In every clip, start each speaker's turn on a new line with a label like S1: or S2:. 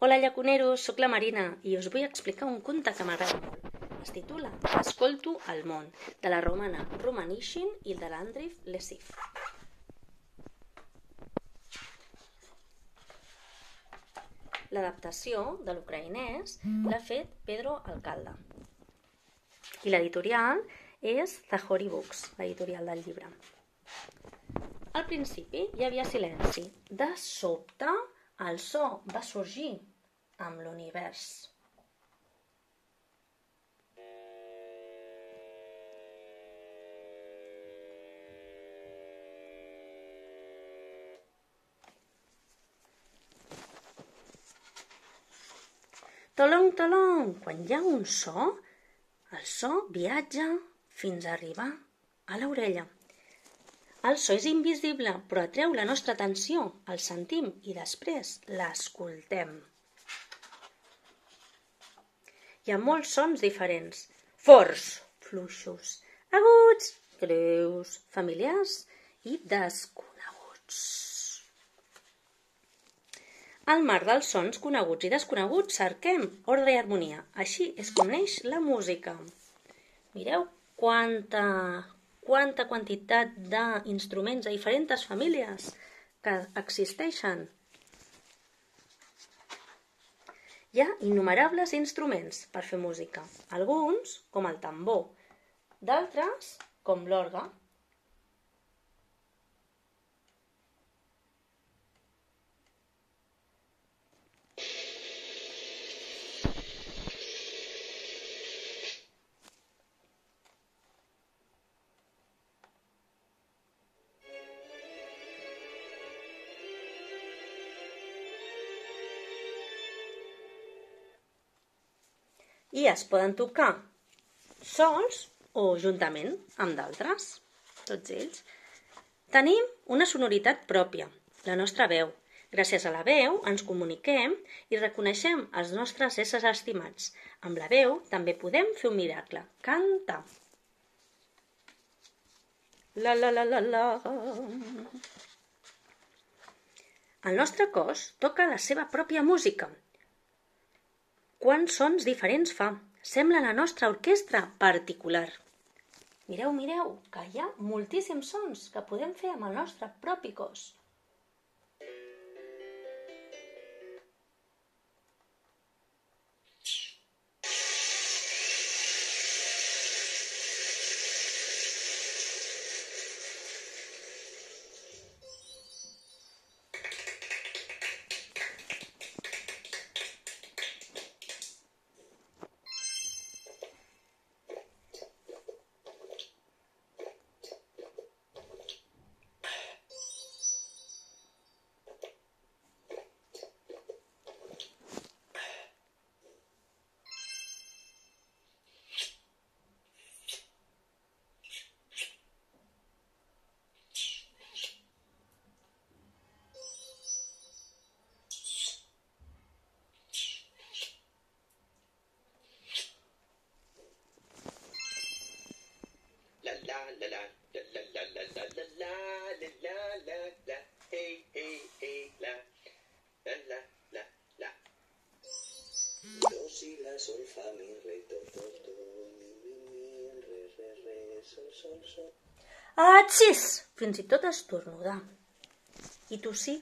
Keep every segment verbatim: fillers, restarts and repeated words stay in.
S1: Hola llacuneros, sóc la Marina i us vull explicar un conte que m'agrada molt. Es titula Escolto el món, de la romana Romanishin i de l'Andriy Lessif. L'adaptació de l'ucraïnès l'ha fet Pedro Alcalde. I l'editorial és Zahori Books, l'editorial del llibre. Al principi hi havia silenci. De sobte, el so va sorgir amb l'univers. Tolong, tolong, quan hi ha un so, el so viatja fins a arribar a l'orella. El so és invisible, però atreu la nostra atenció, el sentim i després l'escoltem. Hi ha molts sons diferents, forts, fluixos, aguts, greus, familiars i desconeguts. Al marc dels sons coneguts i desconeguts cerquem ordre i harmonia. Així és com neix la música. Mireu quanta, quanta quantitat d'instruments de diferents famílies que existeixen. Hi ha innumerables instruments per fer música. Alguns, com el tambor, d'altres, com l'orgue. I es poden tocar sols o juntament amb d'altres, tots ells. Tenim una sonoritat pròpia, la nostra veu. Gràcies a la veu ens comuniquem i reconeixem els nostres éssers estimats. Amb la veu també podem fer un miracle, cantar. La la la la la. El nostre cos toca la seva pròpia música. Quants sons diferents fa? Sembla la nostra orquestra particular. Mireu, mireu, que hi ha moltíssims sons que podem fer amb el nostre propi cos.
S2: La la la la la la la la la la la la la hey hey hey la la la la la do si la sol fa mi re do do do mi mi mi re re re sol sol sol.
S1: Atxis! Fins i tot estornudar. I tossir.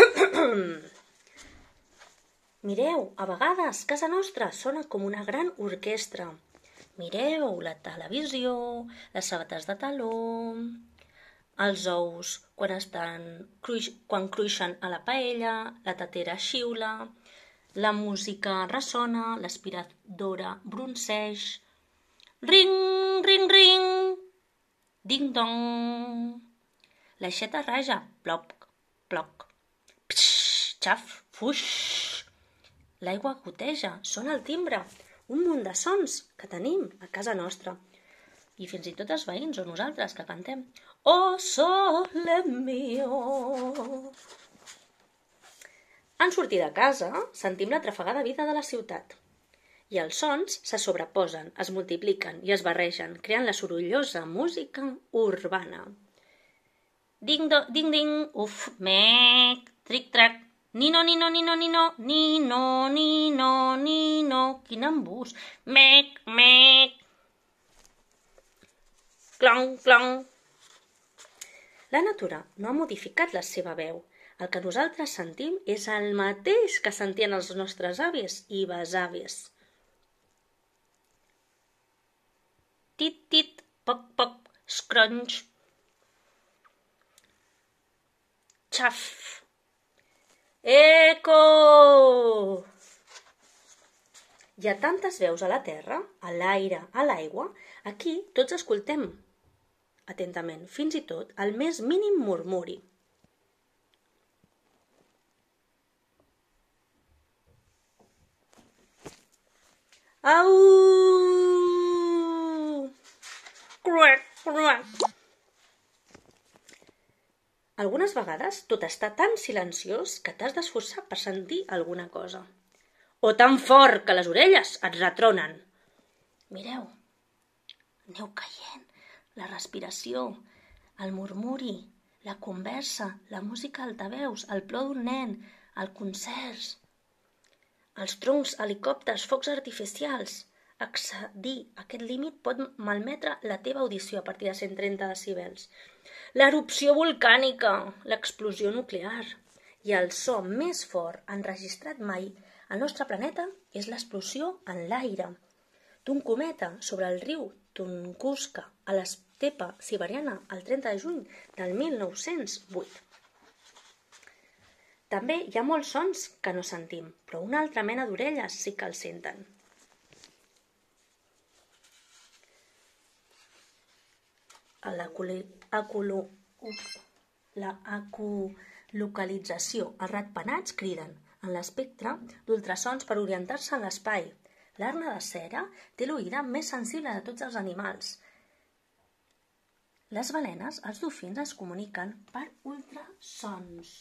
S1: Mireu, a vegades casa nostra sona com una gran orquestra. Mireu, la televisió, les sabates de taló, els ous quan, estan, quan cruixen a la paella, la tetera xiula, la música ressona, l'aspiradora bronzeix, ring, ring, ring, ding dong, l'aixeta raja, plop, plop, psh, xaf, fuix, l'aigua goteja, sona el timbre. Un munt de sons que tenim a casa nostra. I fins i tot els veïns o nosaltres que cantem. Oh, sole mio. En sortir de casa, sentim la trafegada vida de la ciutat. I els sons se sobreposen, es multipliquen i es barregen, creant la sorollosa música urbana. Ding, do, ding, ding, uf, mec, tric, trac, Nino, nino, nino, nino, nino, nino, nino. Quin embús. Mec, mec. Clon, clon. La natura no ha modificat la seva veu. El que nosaltres sentim és el mateix que sentien els nostres avis i besavis. Tit, tit, poc, poc, scrunch. Xaf. Eco! Hi ha tantes veus a la terra, a l'aire, a l'aigua, aquí tots escoltem atentament, fins i tot el més mínim murmuri. Au! Cruac, cruac. Algunes vegades tot està tan silenciós que t'has d'esforçar per sentir alguna cosa. O tan fort que les orelles et retronen. Mireu, aneu caient, la respiració, el murmuri, la conversa, la música altaveus, el plor d'un nen, el concert, els troncs, helicòpters, focs artificials. Excedir aquest límit pot malmetre la teva audició a partir de cent trenta decibels. L'erupció volcànica, l'explosió nuclear i el so més fort enregistrat mai al nostre planeta és l'explosió en l'aire d'un cometa sobre el riu Tunguska a l'estepa siberiana el trenta de juny del mil nou-cents vuit. També hi ha molts sons que no sentim, però una altra mena d'orelles sí que els senten. La ecolocalització. Els ratpenats criden en l'espectre d'ultrasons per orientar-se en l'espai. L'arna de cera té l'oïda més sensible de tots els animals. Les balenes, els dofins, es comuniquen per ultrasons.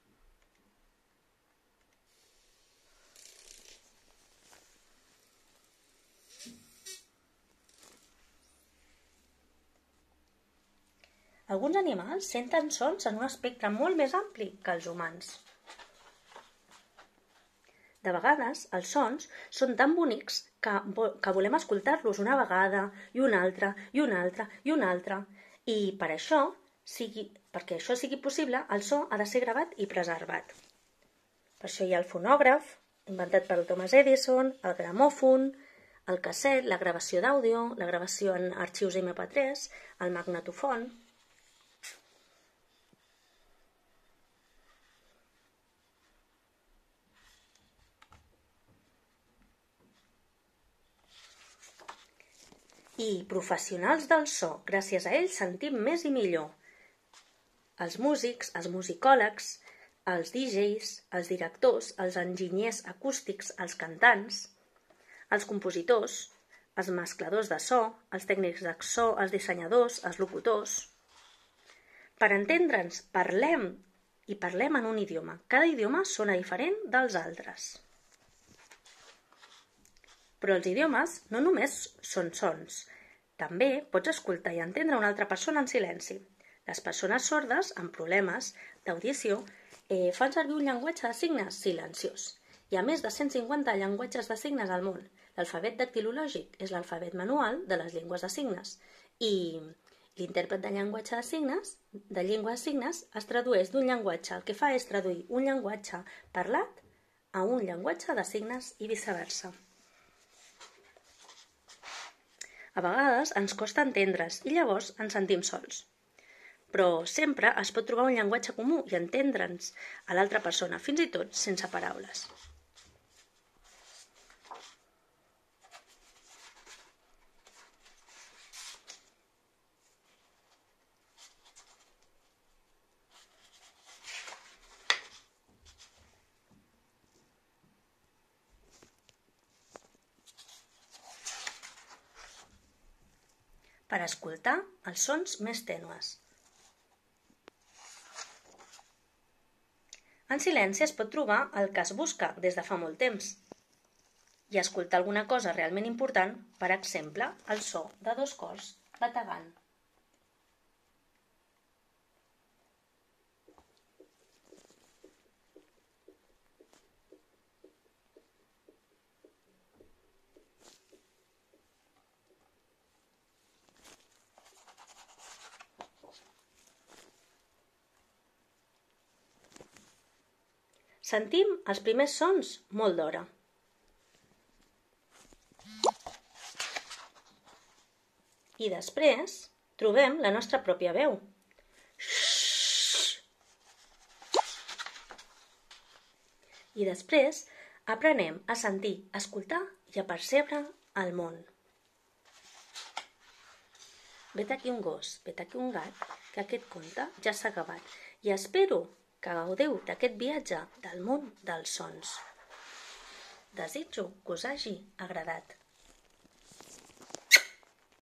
S1: Alguns animals senten sons en un espectre molt més ampli que els humans. De vegades, els sons són tan bonics que, que volem escoltar-los una vegada, i una altra, i una altra, i una altra. I per això, sigui, perquè això sigui possible, el so ha de ser gravat i preservat. Per això hi ha el fonògraf, inventat per Thomas Edison, el gramòfon, el casset, la gravació d'àudio, la gravació en arxius ema pe tres, el magnetofon. I professionals del so, gràcies a ells sentim més i millor. Els músics, els musicòlegs, els D Js, els directors, els enginyers acústics, els cantants, els compositors, els mescladors de so, els tècnics de so, els dissenyadors, els locutors. Per entendre'ns, parlem i parlem en un idioma. Cada idioma sona diferent dels altres. Però els idiomes no només són sons. També pots escoltar i entendre una altra persona en silenci. Les persones sordes amb problemes d'audició eh, fan servir un llenguatge de signes silenciós. Hi ha més de cent cinquanta llenguatges de signes al món. L'alfabet dactilològic és l'alfabet manual de les llengües de signes i l'intèrpret de llenguatge de signes, de llengua de signes, es tradueix d'un llenguatge. El que fa és traduir un llenguatge parlat a un llenguatge de signes i viceversa. A vegades ens costa entendre's i llavors ens sentim sols. Però sempre es pot trobar un llenguatge comú i entendre'ns a l'altra persona, fins i tot sense paraules. Per escoltar els sons més tènues. En silenci es pot trobar el que es busca des de fa molt temps i escoltar alguna cosa realment important, per exemple, el so de dos cors bategant. sentim els primers sons molt d'hora. I després trobem la nostra pròpia veu. I després aprenem a sentir, a escoltar i a percebre el món. Vet aquí un gos, vet aquí un gat, que aquest conte ja s'ha acabat. I espero que gaudeu d'aquest viatge del món dels sons. Desitjo que us hagi agradat.